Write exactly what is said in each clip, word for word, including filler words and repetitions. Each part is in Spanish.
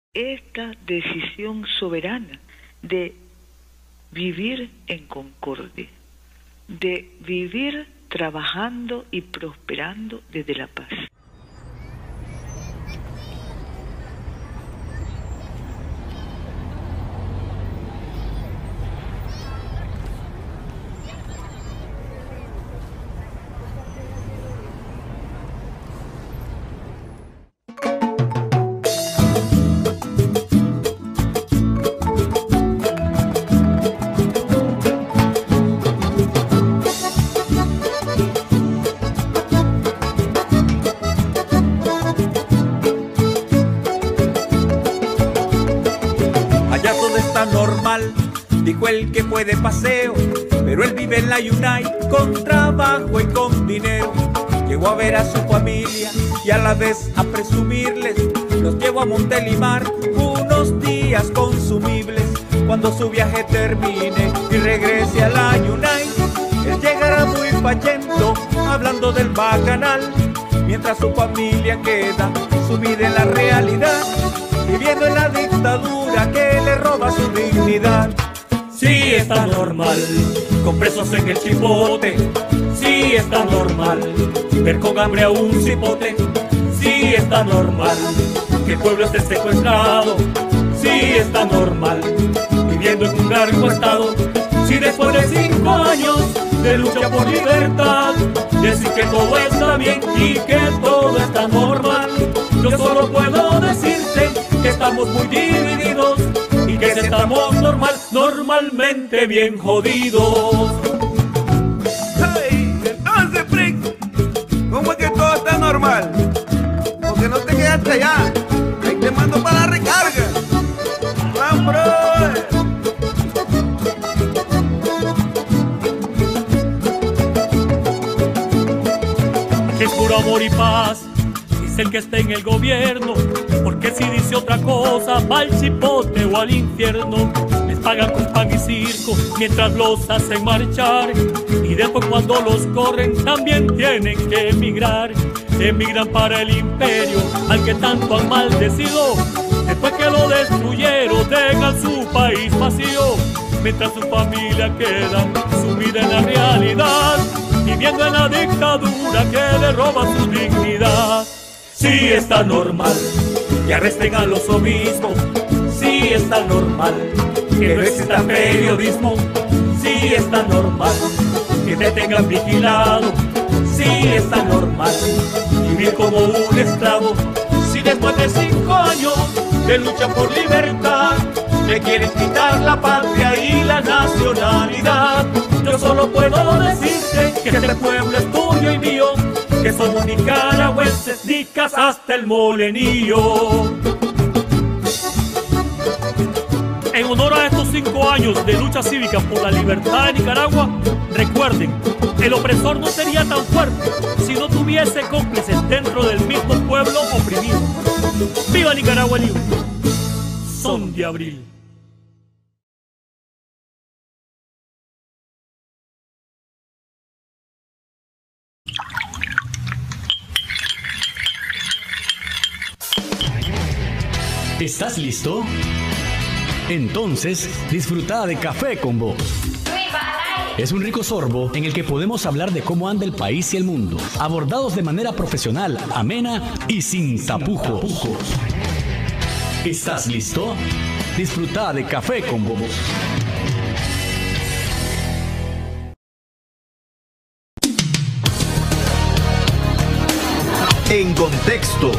esta decisión soberana de vivir en concordia, de vivir trabajando y prosperando desde la paz. Dijo el que fue de paseo, pero él vive en la Yunay con trabajo y con dinero. Llegó a ver a su familia y a la vez a presumirles. Los llevó a Montelimar unos días consumibles. Cuando su viaje termine y regrese a la Yunay, él llegará muy pachento hablando del bacanal, mientras su familia queda sumida en la realidad, viviendo en la dictadura que le roba su dignidad. Sí está normal, con presos en el chipote. Sí está normal, ver con hambre a un cipote. Sí está normal, que el pueblo esté secuestrado. Sí está normal, viviendo en un largo estado. Si después de cinco años de lucha por libertad, decir que todo está bien y que todo está normal, yo solo puedo decirte que estamos muy divididos y que si estamos normal, normalmente bien jodidos. Hey, entonces, Frick, ¿cómo es que todo está normal? Porque no te quedaste allá. Ahí te mando para la recarga. ¡Van, brother! Aquí es puro amor y paz, dice el que está en el gobierno, porque si dice otra cosa va al chipote o al infierno. Les pagan con pan y circo mientras los hacen marchar, y después cuando los corren también tienen que emigrar. Emigran para el imperio al que tanto han maldecido. Después que lo destruyeron dejan su país vacío, mientras su familia queda sumida en la realidad, viviendo en la dictadura que le roba su dignidad. Sí está normal que arresten a los obispos. Sí está normal que no exista periodismo. Sí está normal que te tengan vigilado. Sí está normal vivir como un esclavo. Si después de cinco años de lucha por libertad te quieren quitar la patria y la nacionalidad, yo solo puedo decirte que este pueblo es tuyo y mío, que somos nicaragüenses, nicas hasta el molenillo. En honor a estos cinco años de lucha cívica por la libertad de Nicaragua, recuerden, el opresor no sería tan fuerte si no tuviese cómplices dentro del mismo pueblo oprimido. ¡Viva Nicaragua libre! Son de abril. ¿Estás listo? Entonces, disfruta de Café con Vos. Es un rico sorbo en el que podemos hablar de cómo anda el país y el mundo, abordados de manera profesional, amena y sin tapujos. ¿Estás listo? Disfruta de Café con Vos. En contexto.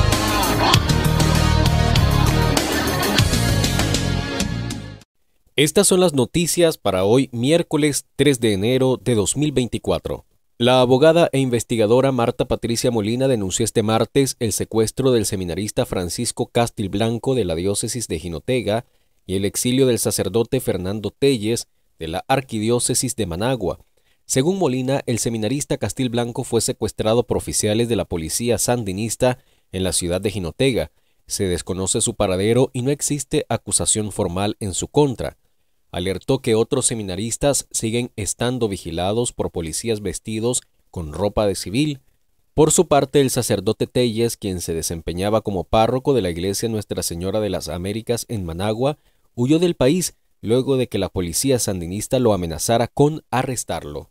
Estas son las noticias para hoy, miércoles tres de enero de dos mil veinticuatro. La abogada e investigadora Marta Patricia Molina denunció este martes el secuestro del seminarista Francisco Castilblanco de la diócesis de Jinotega y el exilio del sacerdote Fernando Telles de la arquidiócesis de Managua. Según Molina, el seminarista Castilblanco fue secuestrado por oficiales de la policía sandinista en la ciudad de Jinotega. Se desconoce su paradero y no existe acusación formal en su contra. Alertó que otros seminaristas siguen estando vigilados por policías vestidos con ropa de civil. Por su parte, el sacerdote Telles, quien se desempeñaba como párroco de la iglesia Nuestra Señora de las Américas en Managua, huyó del país luego de que la policía sandinista lo amenazara con arrestarlo.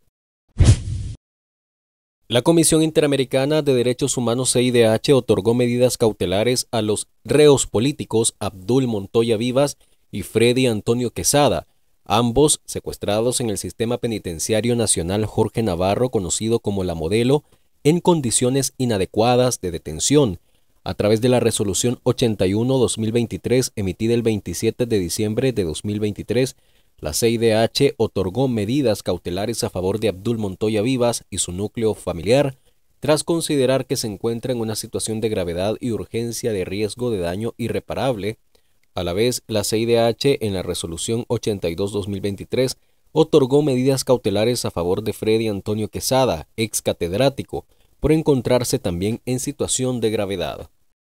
La Comisión Interamericana de Derechos Humanos C I D H otorgó medidas cautelares a los reos políticos Abdul Montoya Vivas y Freddy Antonio Quesada, ambos secuestrados en el Sistema Penitenciario Nacional Jorge Navarro, conocido como La Modelo, en condiciones inadecuadas de detención, a través de la Resolución ochenta y uno guión dos mil veintitrés emitida el veintisiete de diciembre de dos mil veintitrés, la C I D H otorgó medidas cautelares a favor de Abdul Montoya Vivas y su núcleo familiar, tras considerar que se encuentra en una situación de gravedad y urgencia de riesgo de daño irreparable. A la vez, la C I D H, en la Resolución ochenta y dos guión dos mil veintitrés, otorgó medidas cautelares a favor de Freddy Antonio Quesada, ex catedrático, por encontrarse también en situación de gravedad.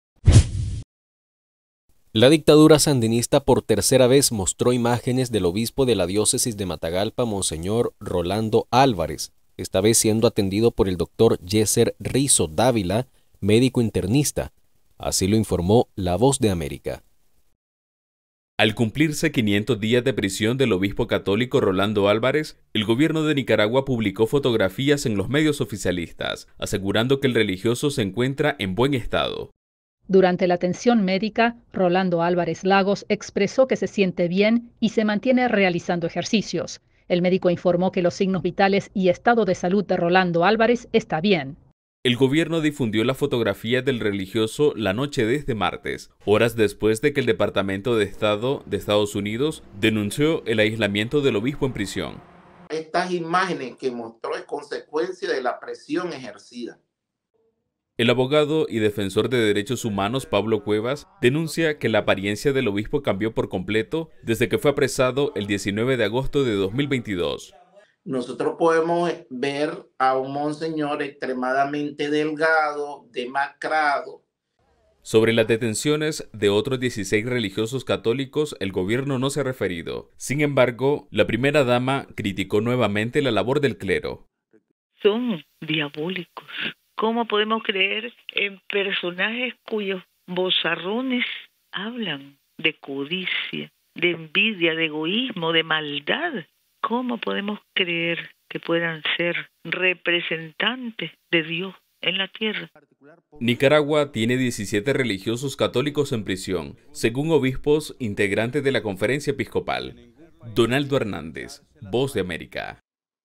La dictadura sandinista por tercera vez mostró imágenes del obispo de la diócesis de Matagalpa, Monseñor Rolando Álvarez, esta vez siendo atendido por el doctor Yeser Rizo Dávila, médico internista. Así lo informó La Voz de América. Al cumplirse quinientos días de prisión del obispo católico Rolando Álvarez, el gobierno de Nicaragua publicó fotografías en los medios oficialistas, asegurando que el religioso se encuentra en buen estado. Durante la atención médica, Rolando Álvarez Lagos expresó que se siente bien y se mantiene realizando ejercicios. El médico informó que los signos vitales y estado de salud de Rolando Álvarez está bien. El gobierno difundió la fotografía del religioso la noche de este martes, horas después de que el Departamento de Estado de Estados Unidos denunció el aislamiento del obispo en prisión. Estas imágenes que mostró es consecuencia de la presión ejercida. El abogado y defensor de derechos humanos Pablo Cuevas denuncia que la apariencia del obispo cambió por completo desde que fue apresado el diecinueve de agosto de dos mil veintidós. Nosotros podemos ver a un monseñor extremadamente delgado, demacrado. Sobre las detenciones de otros dieciséis religiosos católicos, el gobierno no se ha referido. Sin embargo, la primera dama criticó nuevamente la labor del clero. Son diabólicos. ¿Cómo podemos creer en personajes cuyos vozarrones hablan de codicia, de envidia, de egoísmo, de maldad? ¿Cómo podemos creer que puedan ser representantes de Dios en la tierra? Nicaragua tiene diecisiete religiosos católicos en prisión, según obispos integrantes de la Conferencia Episcopal. Donaldo Hernández, Voz de América.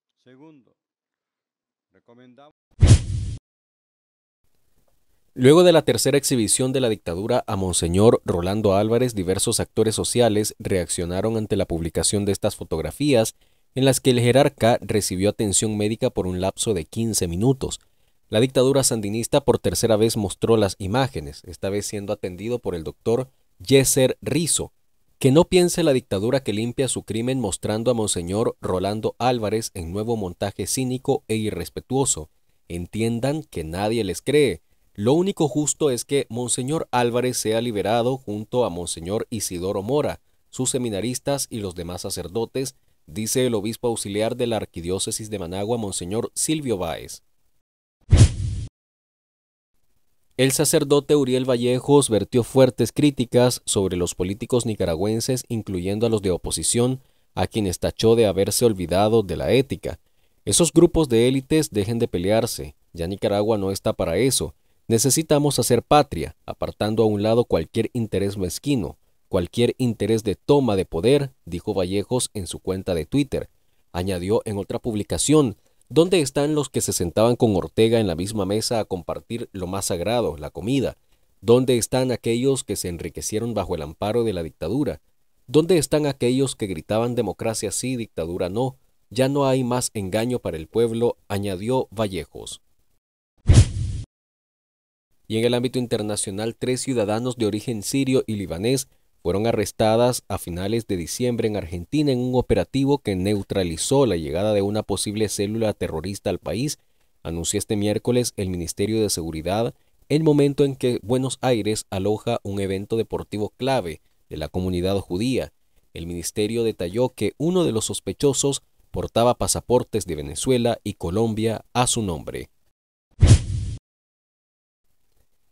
Luego de la tercera exhibición de la dictadura a Monseñor Rolando Álvarez, diversos actores sociales reaccionaron ante la publicación de estas fotografías, en las que el jerarca recibió atención médica por un lapso de quince minutos. La dictadura sandinista por tercera vez mostró las imágenes, esta vez siendo atendido por el doctor Yeser Rizo. Que no piense la dictadura que limpia su crimen mostrando a Monseñor Rolando Álvarez en nuevo montaje cínico e irrespetuoso. Entiendan que nadie les cree. Lo único justo es que Monseñor Álvarez sea liberado junto a Monseñor Isidoro Mora, sus seminaristas y los demás sacerdotes, dice el obispo auxiliar de la Arquidiócesis de Managua, Monseñor Silvio Báez. El sacerdote Uriel Vallejos vertió fuertes críticas sobre los políticos nicaragüenses, incluyendo a los de oposición, a quienes tachó de haberse olvidado de la ética. Esos grupos de élites dejen de pelearse, ya Nicaragua no está para eso. Necesitamos hacer patria, apartando a un lado cualquier interés mezquino, cualquier interés de toma de poder, dijo Vallejos en su cuenta de Twitter. Añadió en otra publicación, ¿dónde están los que se sentaban con Ortega en la misma mesa a compartir lo más sagrado, la comida? ¿Dónde están aquellos que se enriquecieron bajo el amparo de la dictadura? ¿Dónde están aquellos que gritaban democracia sí, dictadura no? Ya no hay más engaño para el pueblo, añadió Vallejos. Y en el ámbito internacional, tres ciudadanos de origen sirio y libanés fueron arrestadas a finales de diciembre en Argentina en un operativo que neutralizó la llegada de una posible célula terrorista al país, anunció este miércoles el Ministerio de Seguridad, el momento en que Buenos Aires aloja un evento deportivo clave de la comunidad judía. El ministerio detalló que uno de los sospechosos portaba pasaportes de Venezuela y Colombia a su nombre.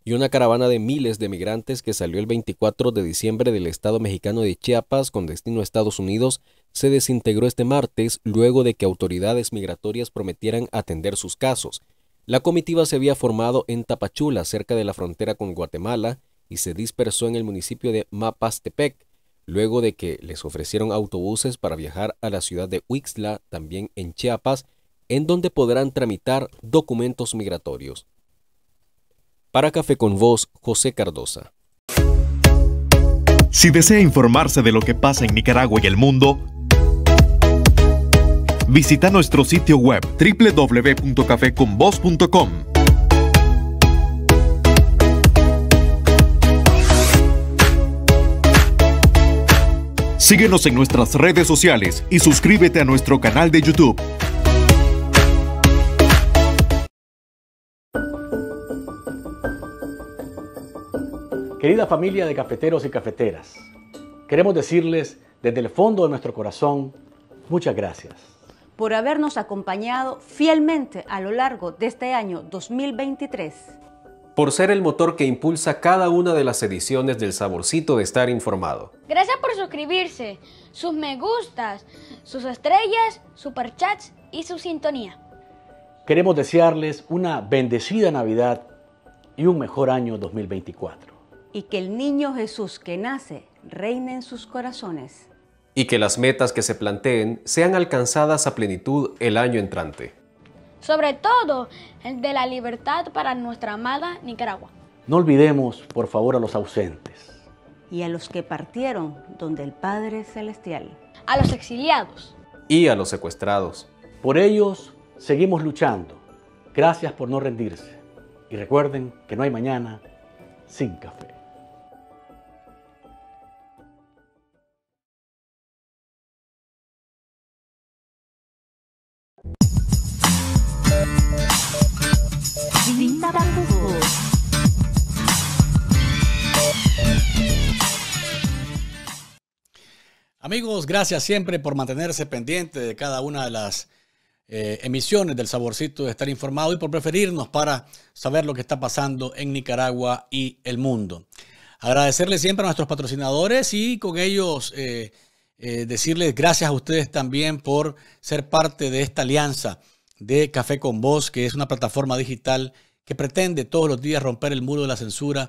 y una caravana de miles de migrantes que salió el veinticuatro de diciembre del estado mexicano de Chiapas con destino a Estados Unidos se desintegró este martes luego de que autoridades migratorias prometieran atender sus casos. La comitiva se había formado en Tapachula, cerca de la frontera con Guatemala, y se dispersó en el municipio de Mapastepec, luego de que les ofrecieron autobuses para viajar a la ciudad de Huixtla, también en Chiapas, en donde podrán tramitar documentos migratorios. Para Café con Voz, José Cardosa. Si desea informarse de lo que pasa en Nicaragua y el mundo, visita nuestro sitio web doble u doble u doble u punto café con voz punto com. Síguenos en nuestras redes sociales y suscríbete a nuestro canal de YouTube. Querida familia de cafeteros y cafeteras, queremos decirles desde el fondo de nuestro corazón, muchas gracias. Por habernos acompañado fielmente a lo largo de este año dos mil veintitrés. Por ser el motor que impulsa cada una de las ediciones del Saborcito de Estar Informado. Gracias por suscribirse, sus me gustas, sus estrellas, superchats y su sintonía. Queremos desearles una bendecida Navidad y un mejor año dos mil veinticuatro. Y que el niño Jesús que nace reine en sus corazones. Y que las metas que se planteen sean alcanzadas a plenitud el año entrante. Sobre todo, el de la libertad para nuestra amada Nicaragua. No olvidemos, por favor, a los ausentes. Y a los que partieron donde el Padre Celestial. A los exiliados. Y a los secuestrados. Por ellos, seguimos luchando. Gracias por no rendirse. Y recuerden que no hay mañana sin café. Sin tapujos. Amigos, gracias siempre por mantenerse pendiente de cada una de las eh, emisiones del Saborcito de Estar Informado y por preferirnos para saber lo que está pasando en Nicaragua y el mundo. Agradecerles siempre a nuestros patrocinadores y con ellos eh, eh, decirles gracias a ustedes también por ser parte de esta alianza de Café con Voz, que es una plataforma digital que pretende todos los días romper el muro de la censura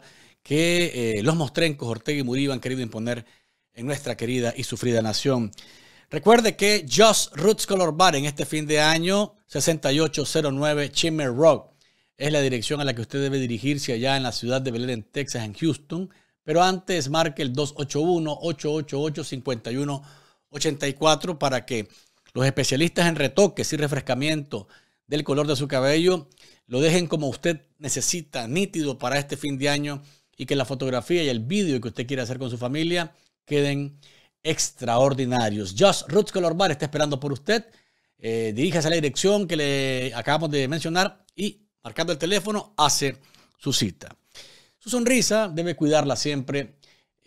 que eh, los mostrencos Ortega y Murillo han querido imponer en nuestra querida y sufrida nación. Recuerde que Just Roots Color Bar en este fin de año, sesenta y ocho cero nueve Chimney Rock, es la dirección a la que usted debe dirigirse allá en la ciudad de Belén, en Texas, en Houston. Pero antes marque el dos ocho uno, ocho ocho ocho, cinco uno ocho cuatro para que los especialistas en retoques y refrescamiento del color de su cabello lo dejen como usted necesita, nítido para este fin de año, y que la fotografía y el vídeo que usted quiera hacer con su familia queden extraordinarios. Just Roots Color Bar está esperando por usted. Eh, diríjase a la dirección que le acabamos de mencionar y, marcando el teléfono, hace su cita. Su sonrisa debe cuidarla siempre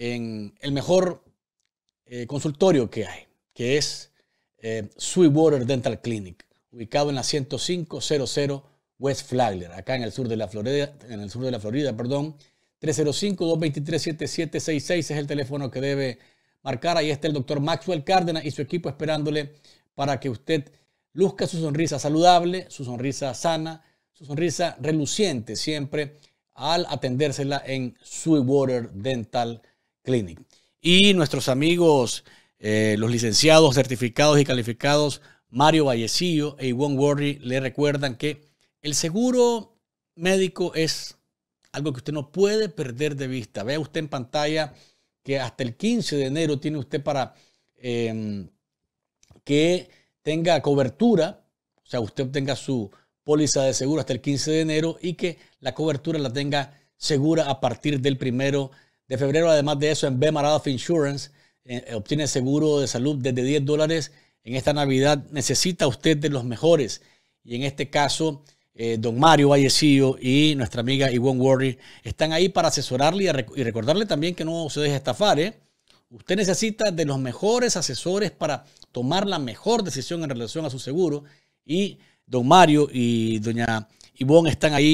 en el mejor eh, consultorio que hay, que es eh, Sweetwater Dental Clinic, ubicado en la ciento cinco cero cero West Flagler, acá en el sur de la Florida, en el sur de la Florida, perdón. tres cero cinco, dos dos tres, siete siete seis seis es el teléfono que debe marcar. Ahí está el doctor Maxwell Cárdenas y su equipo esperándole para que usted luzca su sonrisa saludable, su sonrisa sana, su sonrisa reluciente siempre al atendérsela en Sweetwater Dental Clinic. Y nuestros amigos, eh, los licenciados, certificados y calificados Mario Vallecillo e Ivonne Worry le recuerdan que el seguro médico es algo que usted no puede perder de vista. Vea usted en pantalla que hasta el quince de enero tiene usted para eh, que tenga cobertura, o sea, usted obtenga su póliza de seguro hasta el quince de enero y que la cobertura la tenga segura a partir del primero de febrero. Además de eso, en B. Madoff Insurance eh, obtiene seguro de salud desde diez dólares. En esta Navidad necesita usted de los mejores. Y en este caso, eh, don Mario Vallecillo y nuestra amiga Ivonne Worry están ahí para asesorarle y, rec y recordarle también que no se deje estafar, ¿eh? Usted necesita de los mejores asesores para tomar la mejor decisión en relación a su seguro. Y don Mario y doña Ivonne están ahí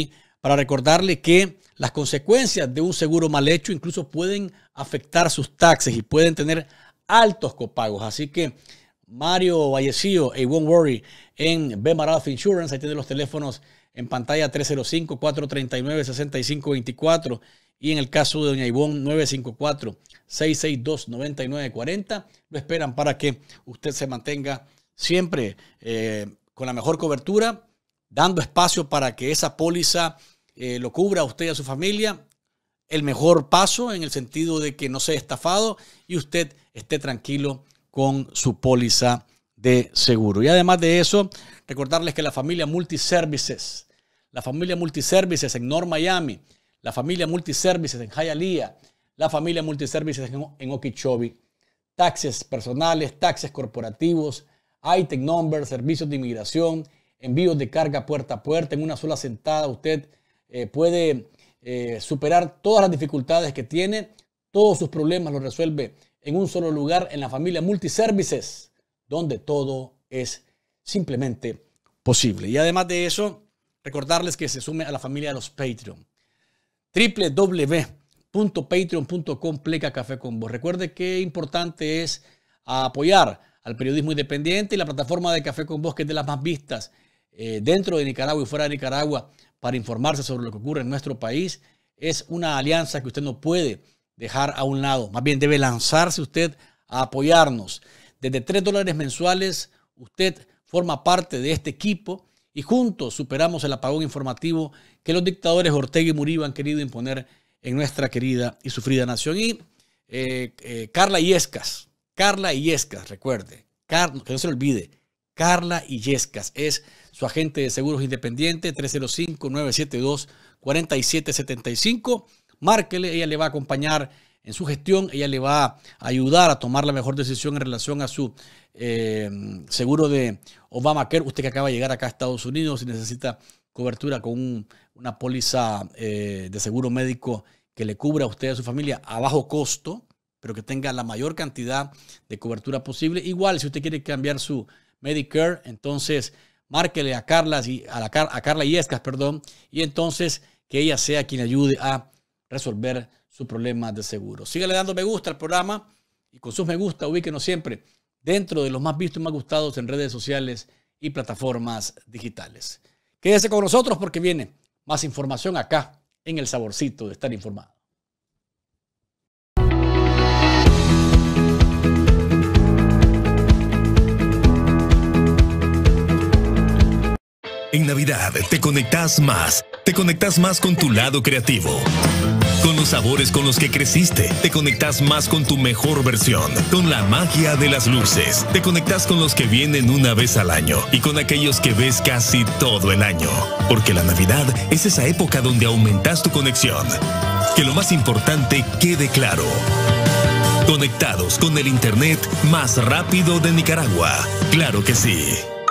para recordarle que las consecuencias de un seguro mal hecho incluso pueden afectar sus taxes y pueden tener altos copagos. Así que Mario Vallecillo, a Won't Worry en B. Madoff Insurance, ahí tiene los teléfonos en pantalla tres cero cinco, cuatro tres nueve, seis cinco dos cuatro y en el caso de doña Ivonne nueve cinco cuatro, seis seis dos, nueve nueve cuatro cero. Lo esperan para que usted se mantenga siempre eh, con la mejor cobertura, dando espacio para que esa póliza eh, lo cubra a usted y a su familia. El mejor paso en el sentido de que no sea estafado y usted esté tranquilo con su póliza de seguro. Y además de eso, recordarles que la familia Multiservices, la familia Multiservices en North Miami, la familia Multiservices en Hialeah, la familia Multiservices en, en Okeechobee, taxes personales, taxes corporativos, I T I N number, servicios de inmigración, envíos de carga puerta a puerta. En una sola sentada usted eh, puede eh, superar todas las dificultades que tiene, todos sus problemas los resuelve en un solo lugar, en la familia Multiservices, donde todo es simplemente posible. Y además de eso, recordarles que se sume a la familia de los Patreon. doble u doble u doble u punto patreon punto com pleca café con vos. Recuerde qué importante es apoyar al periodismo independiente y la plataforma de Café con Vos, que es de las más vistas eh, dentro de Nicaragua y fuera de Nicaragua para informarse sobre lo que ocurre en nuestro país. Es una alianza que usted no puede dejar a un lado. Más bien debe lanzarse usted a apoyarnos. Desde tres dólares mensuales usted forma parte de este equipo y juntos superamos el apagón informativo que los dictadores Ortega y Murillo han querido imponer en nuestra querida y sufrida nación. Y eh, eh, Carla Illescas, Carla Illescas, recuerde, Car que no se le olvide, Carla Illescas es su agente de seguros independiente, tres cero cinco, nueve siete dos, cuatro siete siete cinco. Márquele, ella le va a acompañar en su gestión, ella le va a ayudar a tomar la mejor decisión en relación a su eh, seguro de Obamacare. Usted que acaba de llegar acá a Estados Unidos y necesita cobertura con un, una póliza eh, de seguro médico que le cubra a usted y a su familia a bajo costo, pero que tenga la mayor cantidad de cobertura posible. Igual, si usted quiere cambiar su Medicare, entonces márquele a Carla, a, la, a Carla Illescas, perdón, y entonces que ella sea quien ayude a resolver su problema de seguro. Sígale dando me gusta al programa y con sus me gusta ubíquenos siempre dentro de los más vistos y más gustados en redes sociales y plataformas digitales. Quédese con nosotros porque viene más información acá en El Saborcito de Estar Informado. En Navidad te conectas más, te conectas más con tu lado creativo. Con los sabores con los que creciste, te conectas más con tu mejor versión, con la magia de las luces. Te conectas con los que vienen una vez al año y con aquellos que ves casi todo el año. Porque la Navidad es esa época donde aumentas tu conexión. Que lo más importante quede claro. Conectados con el internet más rápido de Nicaragua. Claro que sí.